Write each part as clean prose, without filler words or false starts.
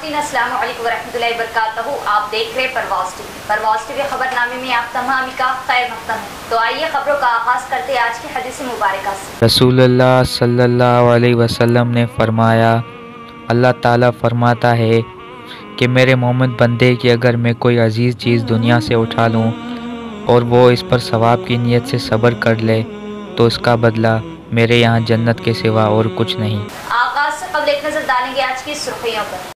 नाज़रीन अस्सलाम वालेकुम रहमतुल्लाहि व बरकातहू। आप देख रहे परवाज़ टीवी खबरनामे में आप तमाम का खैर मक़दम है। तो आइए खबरों का आगाज़ करते हैं आज की हदीस मुबारक से। रसूलुल्लाह सल्लल्लाहु अलैहि वसल्लम ने फरमाया, अल्लाह ताला फरमाता है कि मेरे मोमिन बंदे की अगर मैं कोई अजीज़ चीज़ दुनिया से उठा लूँ और वो इस पर सवाब की नीयत से सब्र कर ले तो उसका बदला मेरे यहाँ जन्नत के सिवा और कुछ नहीं। आगाज़ से कबल एक नज़र डालेंगे आज की सुर्खियों पर।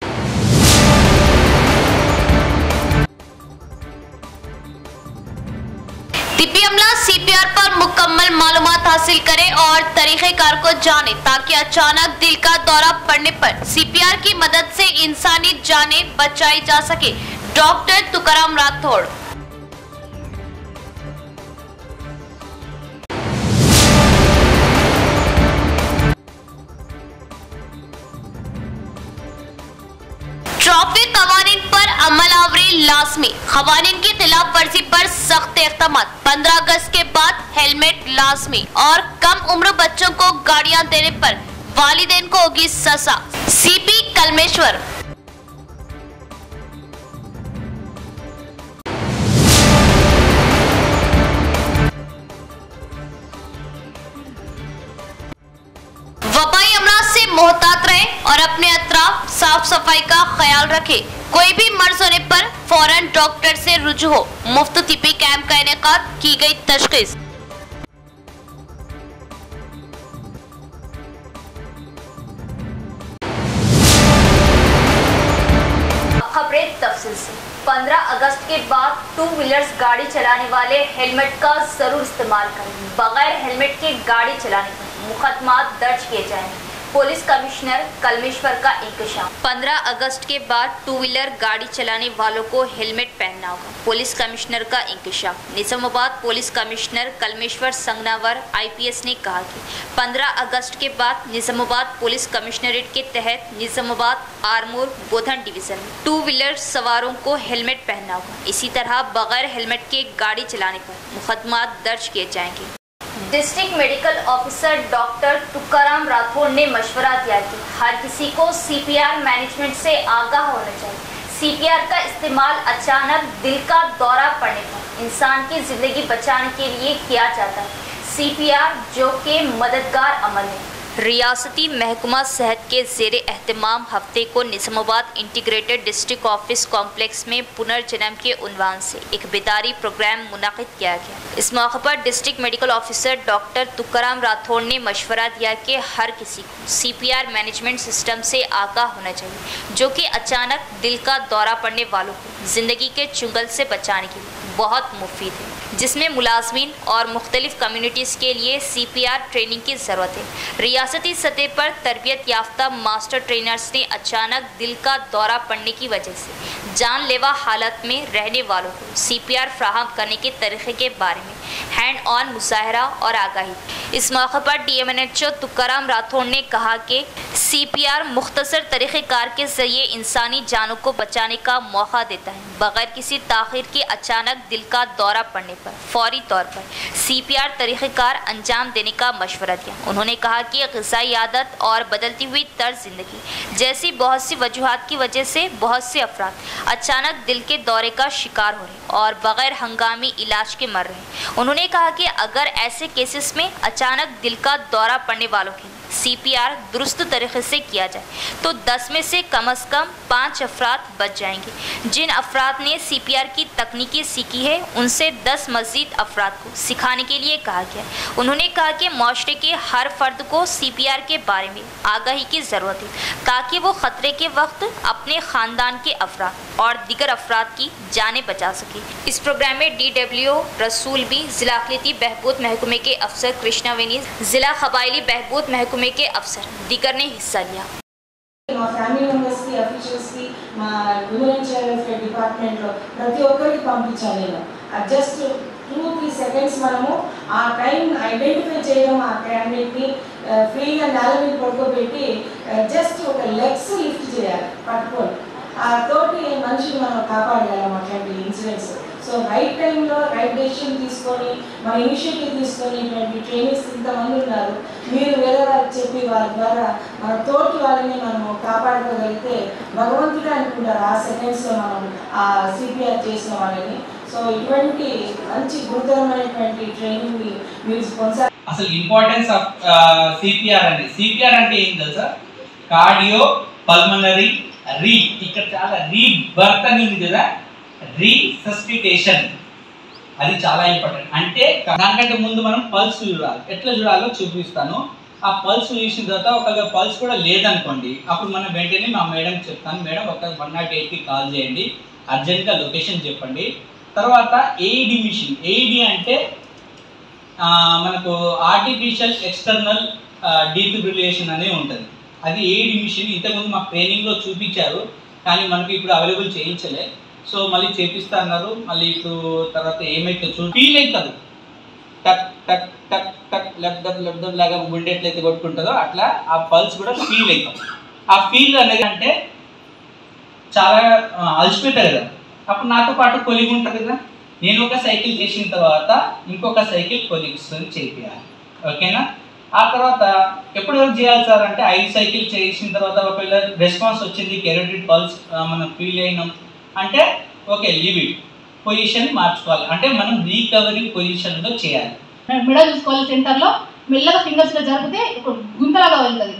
तिब्बी अमला सीपीआर पर मुकम्मल मालूमात हासिल करें और तरीक़ेकार को जाने ताकि अचानक दिल का दौरा पड़ने पर सीपीआर की मदद से इंसानी जानें बचाई जा सके। डॉक्टर तुकाराम राठौड़। ट्रैफिक कवानीन पर अमल आवरी लाज़मी, कवानीन की खिलाफ वर्जी पर सख्त इक़दामात। 15 अगस्त के बाद हेलमेट लाज़मी और कम उम्र बच्चों को गाड़ियां देने पर वालिदैन को होगी सजा। सीपी कलमेश्वर। वबाई अमराज से मोहतात रहें और अपने अतराफ साफ सफाई का ख्याल रखें। कोई भी मर्ज होने पर फौरन डॉक्टर से रुजू हो। मुफ्त तिब्बी कैंप का इनेकाद, की गई तशखीस। खबरें तफसील से। 15 अगस्त के बाद टू व्हीलर्स गाड़ी चलाने वाले हेलमेट का जरूर इस्तेमाल करें। बगैर हेलमेट के गाड़ी चलाने पर मुकदमा दर्ज किए जाएंगे। पुलिस कमिश्नर कलमेश्वर का इंकशाफ। 15 अगस्त के बाद टू व्हीलर गाड़ी चलाने वालों को हेलमेट पहनना होगा। पुलिस कमिश्नर का इंकशाफ। Nizamabad police commissioner Kalmeshwar Sanganavar IPS ने कहा कि 15 अगस्त के बाद निजामाबाद पुलिस कमिश्नरेट के तहत निजामाबाद आर्मूर गोधन डिवीजन में टू व्हीलर सवारों को हेलमेट पहनना होगा। इसी तरह बगैर हेलमेट के गाड़ी चलाने पर मुकदमा दर्ज किए जाएंगे। District medical officer doctor Tukaram Rathod ने मशवरा दिया कि हर किसी को CPR मैनेजमेंट से आगाह होना चाहिए। CPR का इस्तेमाल अचानक दिल का दौरा पड़ने पर इंसान की जिंदगी बचाने के लिए किया जाता है। CPR जो कि मददगार अमल है। रियासती महकमा सेहत के ज़ेरे एहतमाम हफ्ते को Nizamabad integrated district office complex में पुनर्जन्म के उन्वान से एक बेदारी प्रोग्राम मुनाकिद किया गया। इस मौके पर district medical officer doctor Tukaram Rathod ने मशवरा दिया कि हर किसी को CPR मैनेजमेंट सिस्टम से आगाह होना चाहिए, जो कि अचानक दिल का दौरा पड़ने वालों को ज़िंदगी के चुंगल से बचाने के लिए बहुत मुफीद है, जिसमें मुलाजमीन और मुख्तलिफ कम्युनिटीज़ के लिए CPR ट्रेनिंग की ज़रूरत है। रियासती सतह पर तरबियत याफ्ता मास्टर ट्रेनर्स ने अचानक दिल का दौरा पड़ने की वजह से जानलेवा हालत में रहने वालों को CPR फ्राहम करने के तरीक़े के बारे में हैंड ऑन मुजाहरा और आगाही। इस मौके पर DMNHO तुकाराम राठौड़ ने कहा कि CPR मुख्तसर तरीक़ेकार के ज़रिए इंसानी जानों को बचाने का मौका देता है। बगैर किसी ताख़ीर के अचानक दिल का दौरा पड़ने पर फौरी तौर पर CPR तरीक़ेकार अंजाम देने का मशवरा दिया। उन्होंने कहा कि ग़िज़ाई आदत और बदलती हुई तर्ज ज़िंदगी जैसी बहुत सी वजूहात की वजह से बहुत से अफराद अचानक दिल के दौरे का शिकार हो रहे और बगैर हंगामी इलाज के मर रहे। उन्होंने कहा कि अगर ऐसे केसेस में अचानक दिल का दौरा पड़ने वालों की CPR दुरुस्त तरीके से किया जाए तो 10 में से कम 5 अफराद बच जाएंगे। जिन अफराद ने CPR की तकनीकी सीखी है उनसे 10 मज़ीद अफराद को सिखाने के लिए कहा गया। उन्होंने कहा कि माशरे के हर फर्द को CPR के बारे में आगाही की ज़रूरत है ताकि वो ख़तरे के वक्त अपने ख़ानदान के अफराद और दीगर अफराद की जानें बचा सके। इस प्रोग्राम में DWO रसूल भी, ज़िला अक़लियती बहबूद महकमे के अफसर कृष्णा वेनी, ज़िला क़बायली बहबूद महकमे के अफसर दीगर ने हिस्सा लिया। మా ఫ్యామిలీ మెంబర్స్ కి అఫీషియల్స్ కి మా women and child welfare department లో ప్రతి ఒక్కరికి పంపించాలి. నేను జస్ట్ 2-3 సెకండ్స్ మనము ఆ టైం ఐడెంటిఫై చేయడం, ఆ క్యాండిడేట్ ని ఫ్రీగా నేల మీద పడుకోబెట్టి జస్ట్ ఒక లెగ్స్ లిఫ్ట్ చేయాలి పట్టుకొని. ఆ తోటి మనిషిని మనం కాపాడగలం అట్లాంటి ఇన్సిడెంట్స్. సో సో రైట్ టైంలో రైట్ డెసిషన్ తీసుకొని మన ఇనిషియేటివ్ తీసుకొని ఇటువంటి ట్రైనింగ్స్ ఇంతమంది ఉన్నారు. మీరు వేరే వారికి చెప్పి వారి ద్వారా మన తోటి వాళ్ళని మనము కాపాడుకోగలిగితే భగవంతుడే అనుకుంటారు ఆ సెకండ్స్లో మనం ఆ సిపిఆర్ చేసిన వాళ్ళని. సో ఇటువంటి మంచి గురుతరమైనటువంటి ట్రైనింగ్ మీరు కొనసాగి. అసలు ఇంపార్టెన్స్ ఆఫ్ సిపిఆర్ అండి. సిపిఆర్ అంటే ఏం తెలుసా? కార్డియో పల్మనరీ రీ, ఇక్కడ చాలా రీబర్త్ అని ఉంది కదా, రీసస్టిటేషన్, అది చాలా ఇంపార్టెంట్. అంటే దానికంటే ముందు మనం పల్స్ చూడాలి. ఎట్లా చూడాలో చూపిస్తాను. ఆ పల్స్ చూసిన తర్వాత ఒకవేళ పల్స్ కూడా లేదనుకోండి, అప్పుడు మనం వెంటనే మా మేడంకి చెప్తాను, మేడం ఒక 108కి కాల్ చేయండి, అర్జెంట్గా లొకేషన్ చెప్పండి. తర్వాత ఏఈడి మిషన్. ఏఈడి అంటే మనకు ఆర్టిఫిషియల్ ఎక్స్టర్నల్ డీఫిబ్రిలేషన్ అనేది ఉంటుంది. అది ఏఈడి మిషన్. ఇంతకుముందు మాకు ట్రైనింగ్లో చూపించారు, కానీ మనకి ఇప్పుడు అవైలబుల్ చేయించలే. సో మళ్ళీ చేపిస్తా అన్నారు. మళ్ళీ ఇప్పుడు తర్వాత ఏమైతే ఫీల్ అవుతుంది, టక్ టక్ టక్ టక్ లబ్దబ్ లాగా గుండె ఎట్లయితే కొట్టుకుంటుందో అట్లా ఆ పల్స్ కూడా ఫీల్ అవుతాం. ఆ ఫీల్ అనేది అంటే చాలా అలసిపోతారు కదా, అప్పుడు నాతో పాటు కొలిగి ఉంటుంది కదా, నేను ఒక సైకిల్ చేసిన తర్వాత ఇంకొక సైకిల్ కొలిగ్స్తో చేయాలి. ఓకేనా? ఆ తర్వాత ఎప్పుడు వరకు చేయాలి సార్ అంటే 5 సైకిల్ చేసిన తర్వాత ఒకవేళ రెస్పాన్స్ వచ్చింది, కెరోటిడ్ పల్స్ మనం ఫీల్ అయినాం అంటే ఓకే లీవ్ ఇట్, పొజిషన్ మార్చుకోవాలి. అంటే మనం రీకవరీ పొజిషన్లో చేయాలి. మెడ చూసుకోవాలి. సెంటర్లో మెల్లగా ఫింగర్స్లో జరిపితే ఇప్పుడు గుంతలాగా వెళ్తుంది.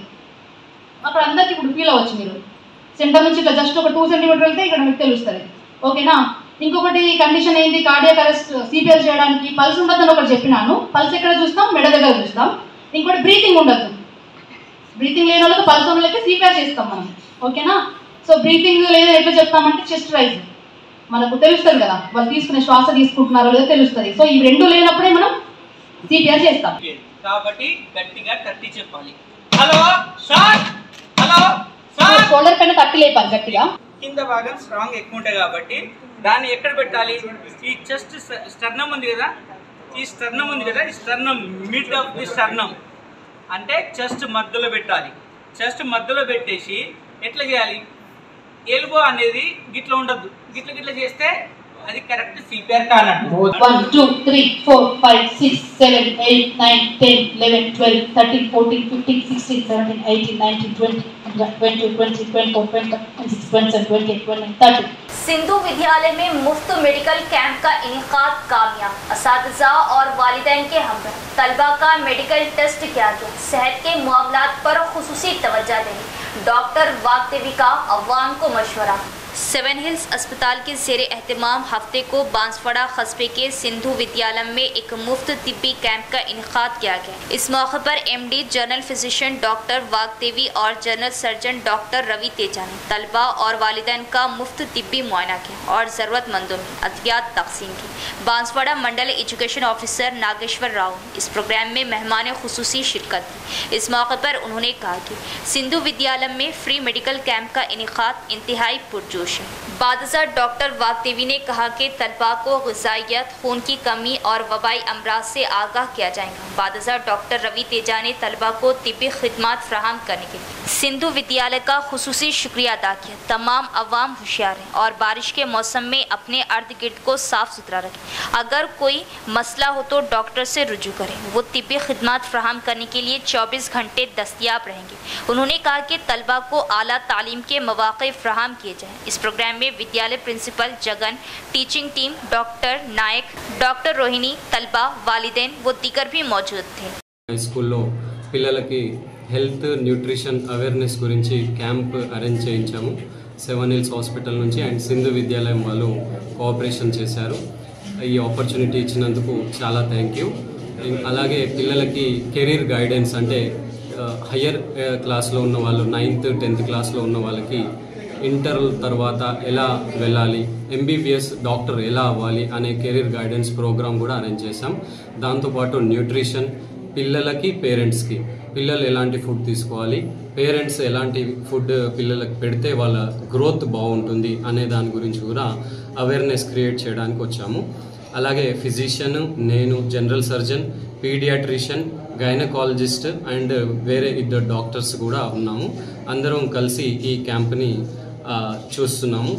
అక్కడ అందరికి ఇప్పుడు ఫీల్ అవ్వచ్చు. మీరు సెంటర్ నుంచి ఇట్లా జస్ట్ ఒక 2 సెంటీమీటర్ వెళ్తే ఇక్కడ మీకు తెలుస్తుంది. ఓకేనా? ఇంకొకటి కండిషన్ ఏంటి, కార్డియాక్ అరెస్ట్ సిపిఆర్ చేయడానికి పల్స్ ఉండదని ఒకటి చెప్పినాను. పల్స్ ఎక్కడ చూస్తాం? మెడ దగ్గర చూస్తాం. ఇంకోటి బ్రీతింగ్ ఉండదు. బ్రీతింగ్ లేని వాళ్ళకి పల్స్ ఉన్న వాళ్ళకి సిపిఆర్ చేస్తాం మనం. ఓకేనా? సో బ్రీతింగ్ లేదా ఎట్లా చెప్తామంటే చెస్ట్ రైజ్ మనకు తెలుస్తుంది కదా, వాళ్ళు తీసుకునే శ్వాస తీసుకుంటున్నారో లేదో తెలుస్తుంది. సో ఈ రెండు లేనప్పుడే మనం సిపిఆర్ చేస్తాం. కాబట్టి గట్టిగా తట్టి చెప్పాలి, hello sir, hello sir. Shoulder పైన తట్టి లేపాలి గట్టిగా. కింద భాగం స్ట్రాంగ్ ఎక్కువ ఉంటాయి కాబట్టి దాన్ని ఎక్కడ పెట్టాలి? ఈ చెస్ట్ స్టర్నమ్ ఉంది కదా, ఈ స్టర్నమ్ ఉంది కదా, ఈ sternum mid of the sternum అంటే చెస్ట్ మధ్యలో పెట్టాలి. చెస్ట్ మధ్యలో పెట్టేసి ఎట్లా చేయాలి? ఎల్బో అనేది గిట్ల ఉండద్దు, గిట్ల గిట్ల చేస్తే అది కరెక్ట్ సిపిఆర్ కానట్టు. 1 2 3 4 5 6 7 8 9 10 11 12 13 14 15 16 17 18 19 20 21 22 24 25 26 27 28 29 30। सिंधु विद्यालय में मुफ्त मेडिकल कैंप का इनेकाद कामयाब, असातिज़ा और वालिदैन के हमरा तलबा का मेडिकल टेस्ट किया गया। सेहत के मामलात पर खुसूसी तवज्जो देने डॉक्टर वाकदेवी का अवाम को मशवरा। 7 हिल्स अस्पताल के ज़ेरे एहतमाम हफ्ते को बांसवाड़ा कस्बे के सिंधु विद्यालय में एक मुफ्त तिब्बी कैंप का इनेकाद किया गया। इस मौके पर MD general physician doctor Vagdevi और general surgeon doctor Ravi Teja ने तलबा और वालिदैन का मुफ्त तिब्बी मुआयना किया और ज़रूरतमंदों में अद्वियात तकसीम की। बांसवाड़ा मंडल एजुकेशन ऑफिसर नागेश्वर राव ने इस प्रोग्राम में मेहमान खुसूसी शिरकत की। इस मौके पर उन्होंने कहा कि सिंधु विद्यालय में फ्री मेडिकल कैंप का इनेकाद इंतहाई पुरजोश। बादशाह डॉक्टर वाकदेवी ने कहा कि तलबा को ग़िज़ाइयत, खून की कमी और वबाई अमराज से आगाह किया जाएगा। बादशाह डॉक्टर रवि तेजा ने तलबा को तिब्बी खिदमात फराहम करने के लिए सिंधु विद्यालय का खुसूसी शुक्रिया अदा किया। तमाम अवाम होशियार हैं और बारिश के मौसम में अपने अर्द गिर्द को साफ़ सुथरा रखें। अगर कोई मसला हो तो डॉक्टर से रुजू करें, वो तिब्बी खिदमात फराहम करने के लिए 24 घंटे दस्तियाब रहेंगे। उन्होंने कहा कि तलबा को आला तालीम के मौक़े फराहम किए जाएँ। इस प्रोग्राम में विद्यालय principal Jagan, teaching team, doctor Nayak, doctor Rohini, तलबा, वालिदैन व दीगर भी मौजूद थे। స్కూల్లో పిల్లలకి హెల్త్ న్యూట్రిషన్ అవేర్నెస్ గురించి క్యాంప్ అరేంజ్ చేయించాము. 7 హిల్స్ హాస్పిటల్ నుంచి అండ్ సింధు విద్యాలయం వాళ్ళు కోఆపరేషన్ చేశారు. ఈ ఆపర్చునిటీ ఇచ్చినందుకు చాలా థ్యాంక్ యూ. అలాగే పిల్లలకి కెరీర్ గైడెన్స్ అంటే హయ్యర్ క్లాస్లో ఉన్న వాళ్ళు 9th 10th క్లాస్లో ఉన్న వాళ్ళకి ఇంటర్ తర్వాత ఎలా వెళ్ళాలి, ఎంబీబీఎస్ డాక్టర్ ఎలా అవ్వాలి అనే కెరీర్ గైడెన్స్ ప్రోగ్రామ్ కూడా అరేంజ్ చేశాం. దాంతోపాటు న్యూట్రిషన్, పిల్లలకి పేరెంట్స్కి పిల్లలు ఎలాంటి ఫుడ్ తీసుకోవాలి, పేరెంట్స్ ఎలాంటి ఫుడ్ పిల్లలకు పెడితే వాళ్ళ గ్రోత్ బాగుంటుంది అనే దాని గురించి కూడా అవేర్నెస్ క్రియేట్ చేయడానికి వచ్చాము. అలాగే ఫిజిషియన్, నేను general surgeon, paediatrician, gynaecologist and వేరే 2 డాక్టర్స్ కూడా ఉన్నాము. అందరం కలిసి ఈ క్యాంప్ని చూస్తున్నాము.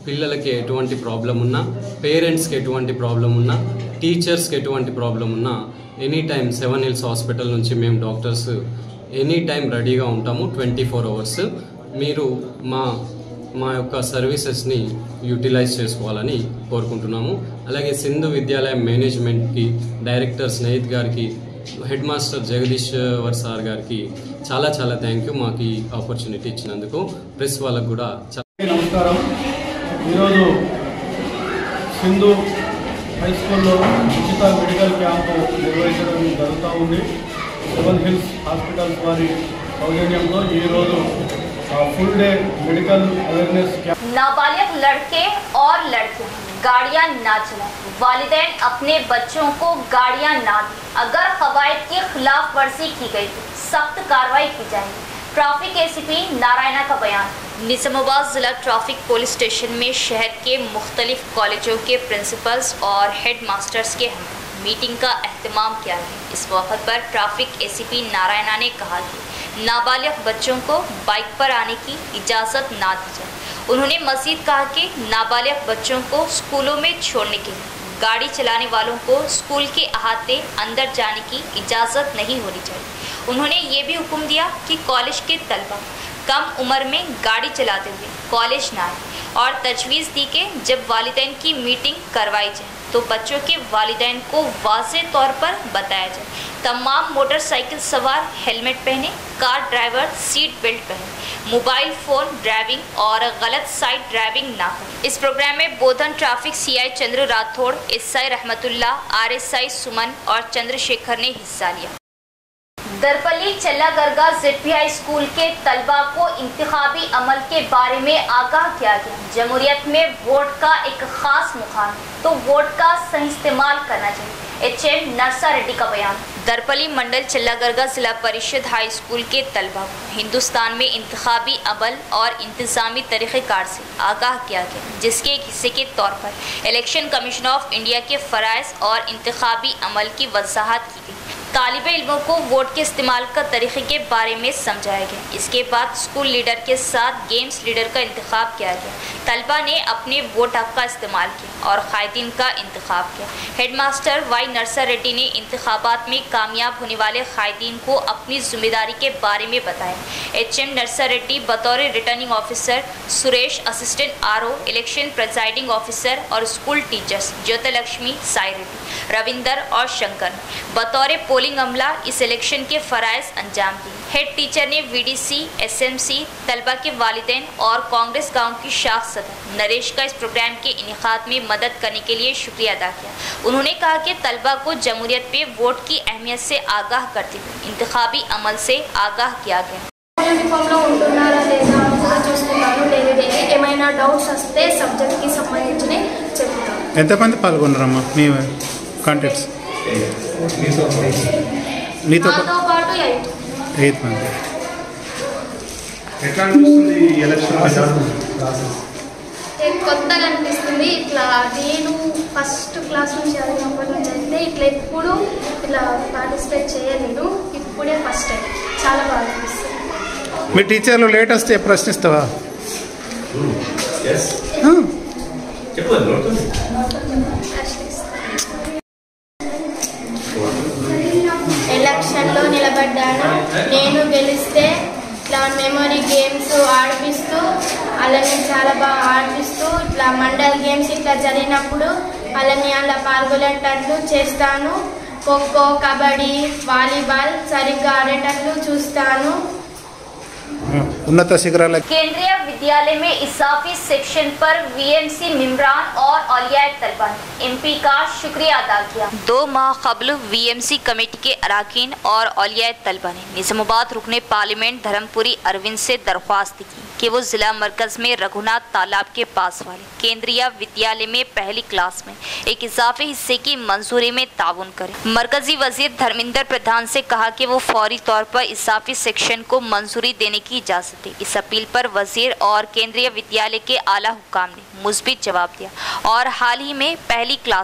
పిల్లలకి ఎటువంటి ప్రాబ్లం ఉన్నా, పేరెంట్స్కి ఎటువంటి ప్రాబ్లం ఉన్నా, టీచర్స్కి ఎటువంటి ప్రాబ్లం ఉన్నా ఎనీ టైం 7 Hills హాస్పిటల్ నుంచి మేము డాక్టర్స్ ఎనీ టైం రెడీగా ఉంటాము 24 hours. మీరు మా యొక్క సర్వీసెస్ని యూటిలైజ్ చేసుకోవాలని కోరుకుంటున్నాము. అలాగే సింధు విద్యాలయం మేనేజ్మెంట్కి, డైరెక్టర్ స్నేహిత్ గారికి, హెడ్ మాస్టర్ జగదీశ్వర్ సార్ గారికి చాలా చాలా థ్యాంక్ యూ మాకు ఈ ఆపర్చునిటీ ఇచ్చినందుకు. ప్రెస్ వాళ్ళకు కూడా నమస్కారం. ఈరోజు సింధు హై స్కూల్లో ఉచిత మెడికల్ క్యాంపు నిర్వహించడం జరుగుతూ ఉంది. 7 Hills హాస్పిటల్స్ వారి సౌజన్యంతో ఈరోజు full day medical awareness camp. नाबालिग लड़के और लड़कियां गाड़ियां ना चलाएं, वालिदैन अपने बच्चों को गाड़ियां ना दें, अगर कवायद की खिलाफ वर्जी की गई तो सख्त कार्रवाई की जाएगी। ट्रैफिक एसीपी नारायणा का बयान। निजामाबाद जिला ट्रैफिक पुलिस स्टेशन में शहर के मुख्तलिफ कॉलेजों के प्रिंसिपल्स और हेड मास्टर्स के मीटिंग का एहतमाम किया है। इस मौके पर ट्रैफिक एसीपी नारायणा ने कहा कि नाबालिग बच्चों को बाइक पर आने की इजाज़त ना दी जाए। उन्होंने मज़ीद कहा कि नाबालिग बच्चों को स्कूलों में छोड़ने के लिए गाड़ी चलाने वालों को स्कूल के अहाते अंदर जाने की इजाज़त नहीं होनी चाहिए। उन्होंने ये भी हुक्म दिया कि कॉलेज के तलबा कम उम्र में गाड़ी चलाते हुए कॉलेज ना आए और तजवीज़ दी कि जब वालिदैन की मीटिंग करवाई जाए तो बच्चों के वालिदैन को वाज़े तौर पर बताया जाए। तमाम मोटरसाइकिल सवार हेलमेट पहने, कार ड्राइवर सीट बेल्ट पहने, मोबाइल फ़ोन ड्राइविंग और गलत साइड ड्राइविंग ना करें। इस प्रोग्राम में Bodhan traffic CI Chandra Rathod, SI Rahmatullah, RSI Suman और चंद्रशेखर ने हिस्सा लिया। दरपल्ली चल्लागरगा ZPI स्कूल के तलबा को इंतखाबी अमल के बारे में आगाह किया गया। जमहूरियत में वोट का एक खास मुकाम है तो वोट का सही इस्तेमाल करना चाहिए। HM नरसा रेड्डी का बयान। दरपल्ली मंडल चल्लागरगा जिला परिषद हाई स्कूल के तलबा को हिंदुस्तान में इंतखाबी अमल और इंतजामी तरीक़ेकार से आगाह किया गया, जिसके एक हिस्से के तौर पर इलेक्शन कमीशन ऑफ इंडिया के फ़राइज़ और इंतखाबी अमल की वजाहत की गई। तालिबे इल्मों को वोट के इस्तेमाल का तरीक़े के बारे में समझाया गया। इसके बाद स्कूल लीडर के साथ गेम्स लीडर का इंतखाब किया गया। तलबा ने अपने वोट हक़ का इस्तेमाल किया और कायदीन का इंतखाब किया। हेडमास्टर Y नरसा रेड्डी ने इंतखाबात में कामयाब होने वाले कायदीन को अपनी जिम्मेदारी के बारे में बताया। HM नरसा रेड्डी बतौर returning officer, Suresh assistant RO, election presiding officer और स्कूल टीचर्स ज्योतिलक्ष्मी, साई रेड्डी, रविंदर और शंकर बतौर पोलिंग अमला इस इलेक्शन के फ़राइज़ अंजाम दिए। हेड टीचर ने VDC, SMC, तलबा के वालिदैन और कांग्रेस गांव की शाख सदर नरेश का इस प्रोग्राम के इनेकाद में मदद करने के लिए शुक्रिया अदा किया। उन्होंने कहा कि तलबा को जमहूरियत पे वोट की अहमियत से आगाह करते हुए इंतखाबी अमल से आगाह किया गया। యూనిఫామ్లో ఉంటున్నారా లేదా అని కూడా చూస్తున్నాను. లేదంటే ఏమైనా డౌట్స్ వస్తే సబ్జెక్ట్కి సంబంధించి చెప్తాను. ఎంతమంది పాల్గొన్నారమ్మా మీ కాంటాక్ట్స్? నీతో పాటు 8 మంది. ఎట్లా అనిపిస్తుంది ఈ ఎలక్షన్ కొత్తగా అనిపిస్తుంది. ఇట్లా నేను ఫస్ట్ క్లాస్ నుంచి చదివినప్పటి నుంచి అయితే ఇట్లా ఎప్పుడు ఇట్లా పార్టిసిపేట్ చేయలేదు. ఇప్పుడే ఫస్ట్ టైం. చాలా బాగా అనిపిస్తుంది. మీ టీచర్లు లేట్ వస్తే ప్రశ్నిస్తావా? ఎలక్షన్లో నిలబడ్డాను. నేను గెలిస్తే ఇట్లా మెమరీ గేమ్స్ ఆడిపిస్తూ వాళ్ళని చాలా బాగా ఆడిపిస్తూ ఇట్లా మండల్ గేమ్స్ ఇట్లా జరిగినప్పుడు వాళ్ళని అలా పాల్గొనేటట్లు చేస్తాను. ఖోఖో, కబడ్డీ, వాలీబాల్ సరిగ్గా ఆడేటట్లు చూస్తాను. उन्नत शिखराल। केंद्रीय विद्यालय में इजाफी सेक्शन पर VMC मेंबरान और औलियाए तलबा ने MP का शुक्रिया अदा किया। 2 माह कबल VMC कमेटी के अरकान और औलियाए तलबा ने निजामाबाद रुकने पार्लियामेंट धर्मपुरी अरविंद से दरख्वास्त की कि वो जिला मरकज में रघुनाथ तालाब के पास वाले केंद्रीय विद्यालय में पहली क्लास में एक इजाफी हिस्से की मंजूरी में ताउन करें। मरकजी वजीर धर्मेंद्र प्रधान से कहा कि वो फौरी तौर पर इजाफी सेक्शन को मंजूरी देने की इजाजत दे। इस अपील पर वजीर और केंद्रीय विद्यालय के आला हुकाम ने मुस्बित जवाब दिया और हाल ही में पहली क्लास में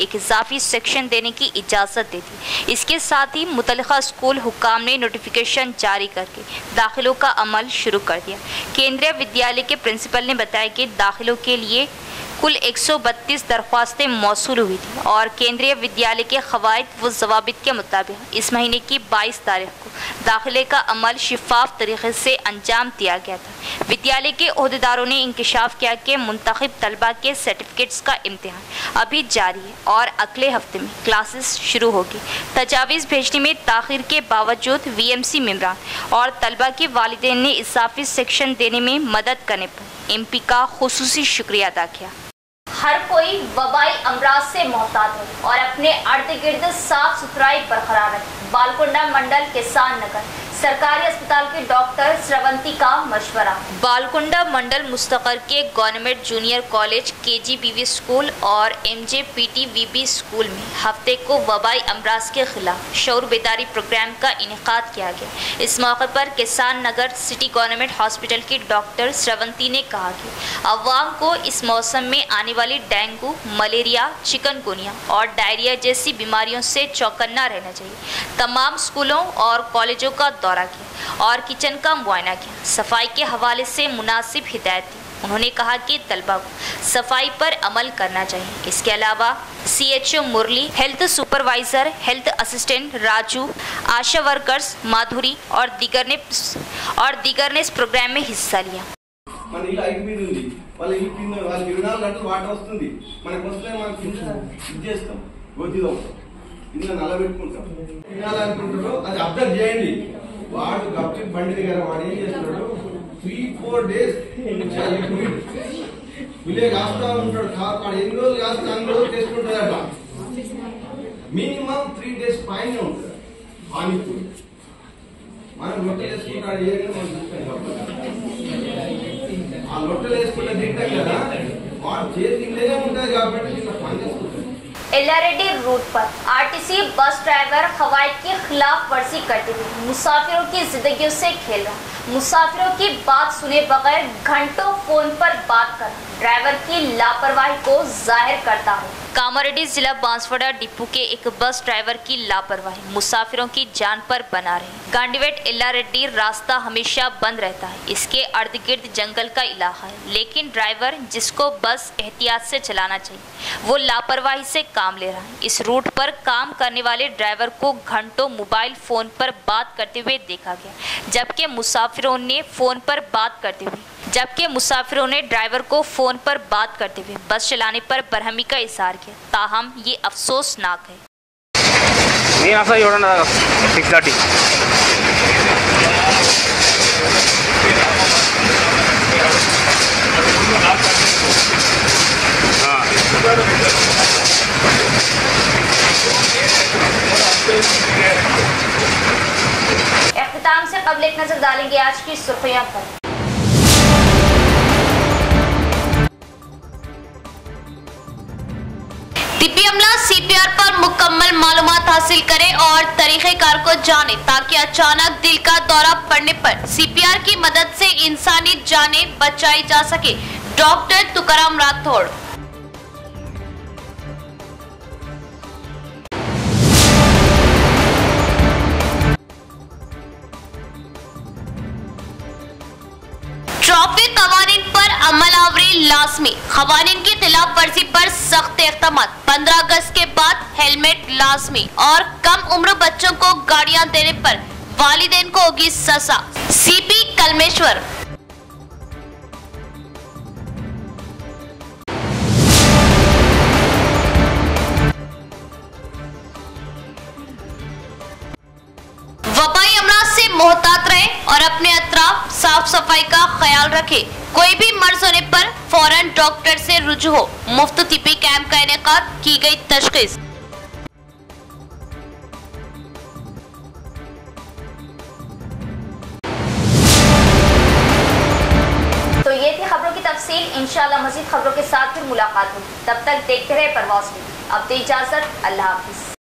एक इजाफी सेक्शन देने की इजाज़त दे दी। इसके साथ ही मुतल्लिका स्कूल हुक्काम ने नोटिफिकेशन जारी करके दाखिलों का अमल शुरू कर दिया। केंद्रीय विद्यालय के प्रिंसिपल ने बताया कि दाखिलों के लिए कुल 132 दरख्वास्तें मौसूल हुई थी और केंद्रीय विद्यालय के क़वाइद व ज़वाबित के मुताबिक इस महीने की 22 तारीख को दाखिले का अमल शिफाफ तरीके से अंजाम दिया गया था। विद्यालय के ओहदेदारों ने इंकशाफ किया कि मुंतखब तलबा के सर्टिफिकेट्स का इम्तिहान अभी जारी है और अगले हफ्ते में क्लासेस शुरू होगी। तजावीज़ भेजने में ताख़ीर के बावजूद VMC मेंबरान और तलबा के वालिदैन ने इजाफी सेक्शन देने में मदद करने पर MP का खुसूसी शुक्रिया अदा किया। हर कोई वबाई अमराज से मोहतात हो और अपने अर्द गिर्द साफ सुथराई बरकरार रखे। बालकुंडा मंडल किसान नगर सरकारी अस्पताल के डॉक्टर श्रवंती का मशवरा। बालकुंडा मंडल मुस्तकर के government junior college KGBV school और MJPTVB स्कूल में हफ्ते को वबाई अमराज के खिलाफ शऊर बेदारी प्रोग्राम का इनेकाद किया गया। इस मौके पर Kisan Nagar city government hospital की डॉक्टर श्रवंती ने कहा कि अवाम को इस मौसम में आने वाली डेंगू, मलेरिया, चिकनगुनिया और डायरिया जैसी बीमारियों से चौकन्ना रहना चाहिए। तमाम स्कूलों और कॉलेजों का दौरा किया और किचन का मुआयना किया। सफाई के हवाले से मुनासिब हिदायत दी। उन्होंने कहा कि तलबा को सफाई पर अमल करना चाहिए। इसके अलावा CHO Murali, health supervisor, health assistant Raju, ASHA workers Madhuri और दीगर ने इस प्रोग्राम में हिस्सा लिया। మన ఇల్లు ఐదు మీద ఉంది, వాళ్ళ ఇల్లు కింద, వాళ్ళకి 24 గంటలు వాటర్ వస్తుంది, మనకు వస్తే మనం ఇది చేస్తాం, గొద్దిదాం, కింద నల్లబెట్టుకుంటాం. తినాలనుకుంటారో అది అబ్జర్వ్ చేయండి. వాడు గప్చి బండి దగ్గర వాడు ఏం చేస్తున్నాడు, 3-4 డేస్ విలేజ్ కాస్తా ఉంటాడు. వాడు ఎన్ని రోజులు కాస్తా అన్ని రోజులు చేసుకుంటాడట. మినిమం 3 డేస్ పైన ఉంటుంది పానీపూరి. మనం రొట్టె వేసుకుంటాడు, ఏ మనం ఆ లొట్టలు వేసుకుంటే తింటాం కదా, వాడు చేతిలోనే ఉంటుంది కాబట్టి ఇట్లా పని చేసుకుంటాం. एल्लारेड्डी रूट पर RTC बस ड्राइवर क़वाइद की खिलाफ वर्जी करते हुए मुसाफिरों की जिंदगियों से खेल रहा। मुसाफिरों की बात सुने बगैर घंटों फोन पर बात कर ड्राइवर की लापरवाही को जाहिर करता है। कामारेड्डी जिला बांसवाड़ा डिपो के एक बस ड्राइवर की लापरवाही मुसाफिरों की जान पर बना रही। गांडीवेट एल्लारेड्डी रास्ता हमेशा बंद रहता है। इसके अर्द गिर्द जंगल का इलाका है, लेकिन ड्राइवर जिसको बस एहतियात से चलाना चाहिए वो लापरवाही से काम ले रहा है। इस रूट पर काम करने वाले ड्राइवर को घंटों मोबाइल फोन पर बात करते हुए देखा गया, जबकि मुसाफिरों ने ड्राइवर को फोन पर बात करते हुए बस चलाने पर बरहमी का इजहार किया। ताहम ये अफसोसनाक है। इख्तिताम से कबल एक नजर डालेंगे आज की सुर्खियों पर। तिब्बी अमला CPR पर मुकम्मल मालूमात हासिल करें और तरीक़ेकार को जाने ताकि अचानक दिल का दौरा पड़ने पर CPR की मदद से इंसानी जानें बचाई जा सके। डॉक्टर तुकाराम राठौड़। ट्रैफिक कवानीन पर अमल आवरी लाजमी। कवानीन की खिलाफ वर्जी पर सख्त इक़दामात। 15 अगस्त के बाद हेलमेट लाजमी और कम उम्र बच्चों को गाड़ियां देने पर वालिदैन को होगी सजा। CP कलमेश्वर। वबाई अमराज से मोहतात रहे और अपने अतराफ साफ सफाई का ख्याल रखे। कोई भी मर्ज होने पर फौरन डॉक्टर से रुजू हो। मुफ्त तिब्बी कैंप का इनेकाद, की गई तशखीस। तो ये थी खबरों की तफसील। इंशाअल्लाह मजीद खबरों के साथ फिर मुलाकात होगी। तब तक देखते रहे परवाज़ में। अब तो इजाजत, अल्लाह हाफिज।